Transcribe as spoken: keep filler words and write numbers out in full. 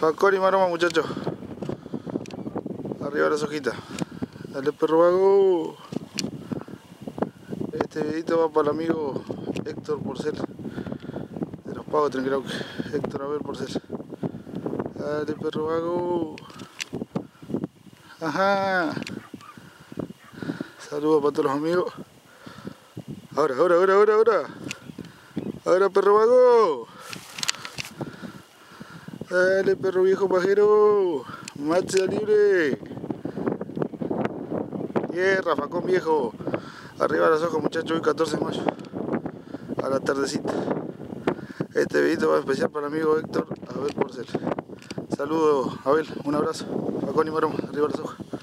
Facón y maroma, muchachos. Arriba las hojitas. Dale, perro vago. Este videito va para el amigo Héctor Porcel, de los pagos Trenquelauquen. Héctor Abel Porcel. Dale, perro vago. Ajá. Saludos para todos los amigos. Ahora, ahora, ahora, ahora, ahora. Ahora, perro vago. Dale, perro viejo pajero. Marcha libre. Tierra, facón viejo. Arriba las hojas, muchachos, hoy catorce de mayo. A la tardecita. Este videito va especial para el amigo Héctor Abel Porcel. Saludos, Abel, un abrazo. Facón y maroma, arriba las hojas.